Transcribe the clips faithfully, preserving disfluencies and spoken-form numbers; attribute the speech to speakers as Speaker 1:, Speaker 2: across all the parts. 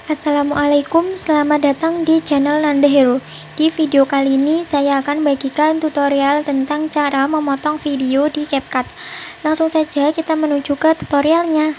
Speaker 1: Assalamualaikum, selamat datang di channel Nanda Hero. Di video kali ini saya akan bagikan tutorial tentang cara memotong video di CapCut. Langsung saja kita menuju ke tutorialnya.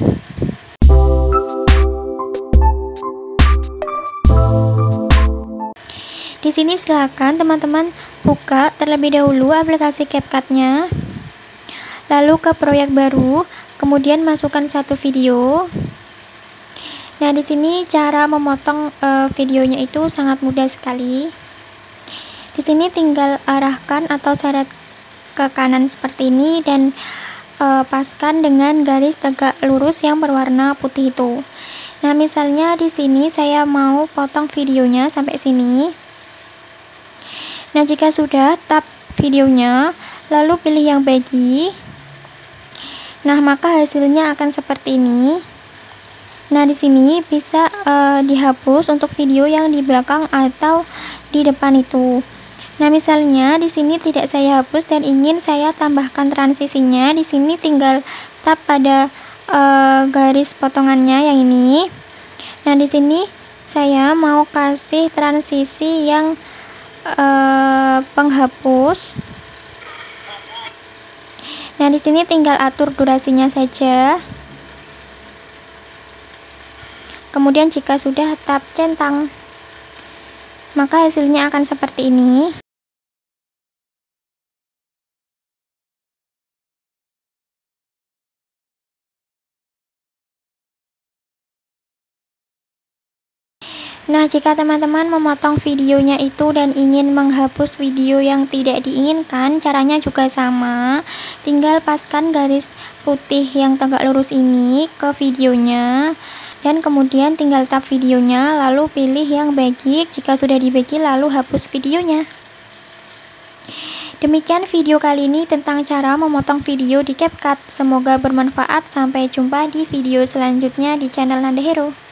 Speaker 1: Di sini silakan teman-teman buka terlebih dahulu aplikasi CapCut-nya. Lalu ke proyek baru, kemudian masukkan satu video. Nah, di sini cara memotong e, videonya itu sangat mudah sekali. Di sini tinggal arahkan atau seret ke kanan seperti ini dan e, paskan dengan garis tegak lurus yang berwarna putih itu. Nah, misalnya di sini saya mau potong videonya sampai sini. Nah, jika sudah, tap videonya, lalu pilih yang bagi. Nah, maka hasilnya akan seperti ini. Nah, di sini bisa uh, dihapus untuk video yang di belakang atau di depan itu. Nah, misalnya di sini tidak saya hapus dan ingin saya tambahkan transisinya, di sini tinggal tap pada uh, garis potongannya yang ini. Nah, di sini saya mau kasih transisi yang uh, penghapus. Nah, di sini tinggal atur durasinya saja. Kemudian jika sudah, tap centang. Maka hasilnya akan seperti ini. Nah, jika teman-teman memotong videonya itu dan ingin menghapus video yang tidak diinginkan, caranya juga sama. Tinggal paskan garis putih yang tegak lurus ini ke videonya. Dan kemudian tinggal tap videonya, lalu pilih yang bagi. Jika sudah dibagi, lalu hapus videonya. Demikian video kali ini tentang cara memotong video di CapCut. Semoga bermanfaat. Sampai jumpa di video selanjutnya di channel Nanda Hero.